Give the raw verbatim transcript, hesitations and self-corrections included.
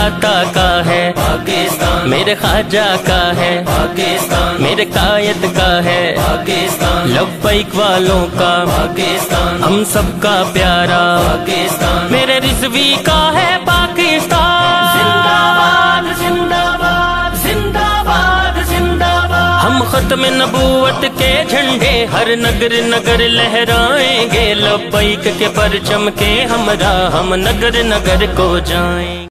दाता का है पाकिस्तान, मेरे ख्वाजा का है पाकिस्तान, मेरे कायद का है पाकिस्तान, लब्बैक वालों का पाकिस्तान, हम सबका प्यारा पाकिस्तान, मेरे रिजवी का है पाकिस्तान। जिंदाबाद जिंदाबाद जिंदाबाद जिंदाबाद। हम खत्म नबूवत के झंडे हर नगर नगर लहराएंगे, लब्बैक के परचम के हमरा हम नगर नगर को जाएं।